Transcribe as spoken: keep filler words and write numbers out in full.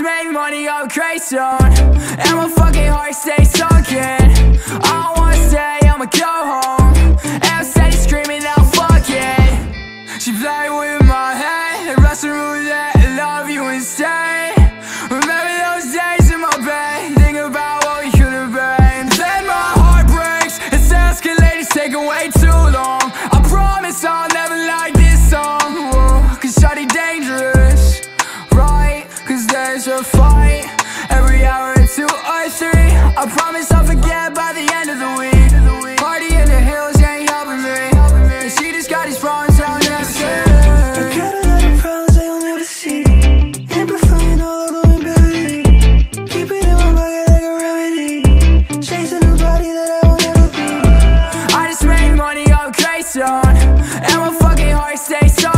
make money, go crazy on, and my fucking heart stays sunken. I don't wanna stay, I'ma go home, and I'm steady screaming out fuck it. She played with my head, Russian roulette, I love you instead. Remember those days in my bed, think about what we could've been. Then my heart breaks, it's escalated, it's taking way too long. I promise I'll never like this song. Whoa, cause shawty dangerous, right? Cause there's a fight every hour or two or three. I promise I'll forget by the end of the week. Party in the hills ain't helping me, she just got these problems I'll never see. I got a lot of problems I'll never see, amplifying all of them ability, keep it in my pocket like a remedy, chasing a body that I will never be. I just make money, go crazy on, and my fucking heart stays so